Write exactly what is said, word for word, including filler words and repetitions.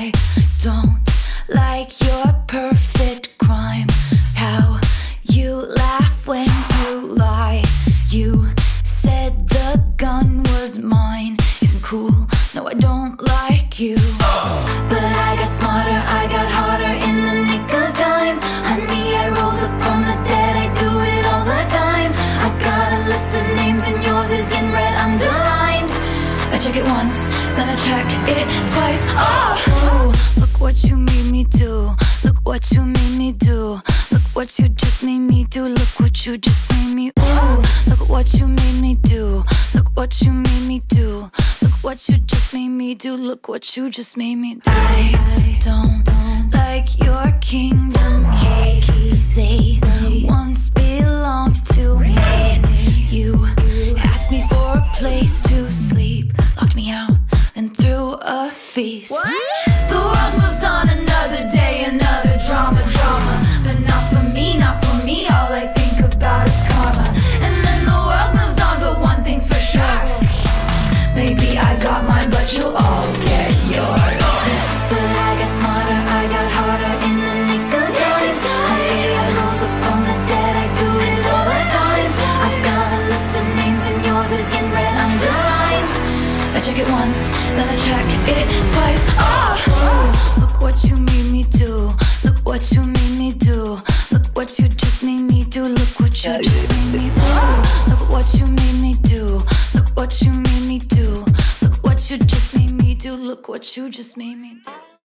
I don't like your perfect crime. How you laugh when you lie. You said the gun was mine. Isn't cool, no I don't like you. But I got smarter, I got harder in the nick of time. Honey, I rose up from the dead, I do it all the time. I got a list of names and yours is in red underlined. I check it once, then I check it twice. Oh, look what you made me do. Look what you made me do. Look what you just made me do. Look what you just made me. Ooh, look what you made me do. Look what you made me do. Look what you just made me do. Look what you just made me do. I don't like your kingdom keys. They once belonged to me. You asked me for a place to sleep, locked me out, and threw a feast. What? The world moves on, another day, another drama, drama. But not for me, not for me, all I think about is karma. And then the world moves on, but one thing's for sure, maybe I got mine, but you'll all get yours. But I got smarter, I got harder in the nick of time. Hey, I rose up from the dead, I do it all the time. I got a list of names and yours is in red underlined. I check it once, then I check it twice. Oh, look what you made me do. Look what you made me do. Look what you just made me do. Look what you just made me do. Look what you made me do. Look what you made me do. Look what you just made me do. Look what you just made me do.